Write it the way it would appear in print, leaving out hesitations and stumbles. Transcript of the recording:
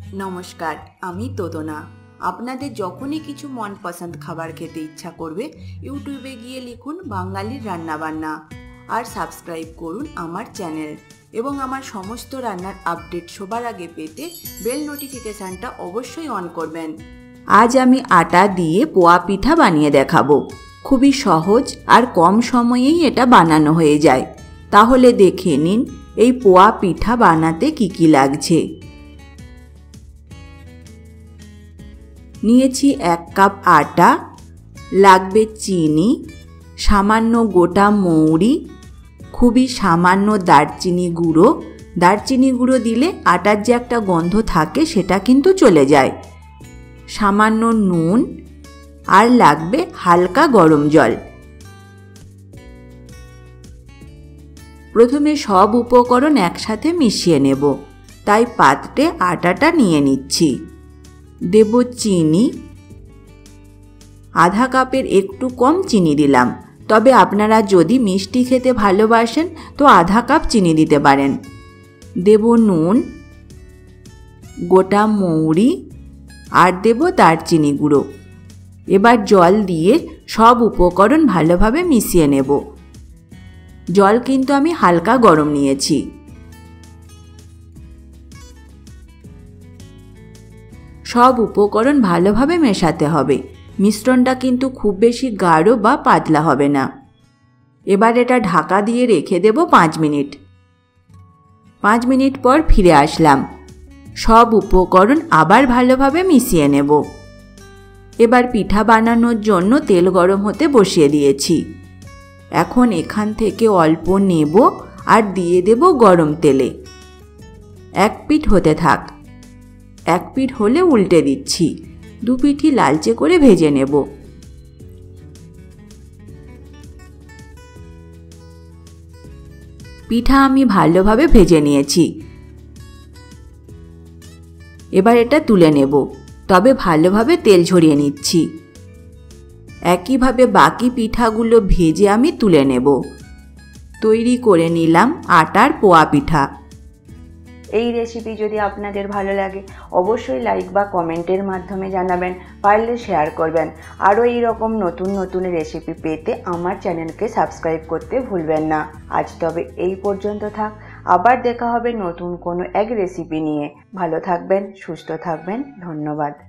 নমস্কার, আমি তোদনা। আপনাদের যখনই কিছু মনপসন্দ খাবার খেতে ইচ্ছা করবে, ইউটিউবে গিয়ে লিখুন বাঙালির রান্নাবান্না আর সাবস্ক্রাইব করুন আমার চ্যানেল এবং আমার সমস্ত রান্নার আপডেট সবার আগে পেতে বেল নোটিফিকেশানটা অবশ্যই অন করবেন। আজ আমি আটা দিয়ে পোয়া পিঠা বানিয়ে দেখাবো। খুবই সহজ আর কম সময়েই এটা বানানো হয়ে যায়। তাহলে দেখে নিন এই পোয়া পিঠা বানাতে কি লাগছে। নিয়েছি 1 কাপ আটা, লাগবে চিনি, সামান্য গোটা মৌরি, খুবই সামান্য দারচিনি গুঁড়ো। দারচিনি গুঁড়ো দিলে আটার যে একটা গন্ধ থাকে সেটা কিন্তু চলে যায়। সামান্য নুন আর লাগবে হালকা গরম জল। প্রথমে সব উপকরণ একসাথে মিশিয়ে নেব, তাই পাত্রে আটাটা নিয়ে নিচ্ছি। দেব চিনি, আধা কাপের একটু কম চিনি দিলাম, তবে আপনারা যদি মিষ্টি খেতে ভালোবাসেন তো আধা কাপ চিনি দিতে পারেন। দেব নুন, গোটা মৌরি আর দেব দারচিনি গুঁড়ো। এবার জল দিয়ে সব উপকরণ ভালোভাবে মিশিয়ে নেব। জল কিন্তু আমি হালকা গরম নিয়েছি। সব উপকরণ ভালোভাবে মেশাতে হবে। মিশ্রণটা কিন্তু খুব বেশি গাঢ় বা পাতলা হবে না। এবার এটা ঢাকা দিয়ে রেখে দেব 5 মিনিট। 5 মিনিট পর ফিরে আসলাম। সব উপকরণ আবার ভালোভাবে মিশিয়ে নেব। এবার পিঠা বানানোর জন্য তেল গরম হতে বসিয়ে দিয়েছি। এখন এখান থেকে অল্প নেব আর দিয়ে দেব গরম তেলে। এক পিঠ হতে থাক। এক পিঠ হলে উল্টে দিচ্ছি। 2 পিঠই লালচে করে ভেজে নেব। পিঠা আমি ভালোভাবে ভেজে নিয়েছি। এবার এটা তুলে নেব, তবে ভালোভাবে তেল ঝরিয়ে নিচ্ছি। একইভাবে বাকি পিঠাগুলো ভেজে আমি তুলে নেব। তৈরি করে নিলাম আটার পোয়া পিঠা। এই রেসিপি যদি আপনাদের ভালো লাগে অবশ্যই লাইক বা কমেন্টের মাধ্যমে জানাবেন, পারলে শেয়ার করবেন। আরও এইরকম নতুন রেসিপি পেতে আমার চ্যানেলকে সাবস্ক্রাইব করতে ভুলবেন না। আজ তবে এই পর্যন্ত থাক, আবার দেখা হবে নতুন কোনো এক রেসিপি নিয়ে। ভালো থাকবেন, সুস্থ থাকবেন, ধন্যবাদ।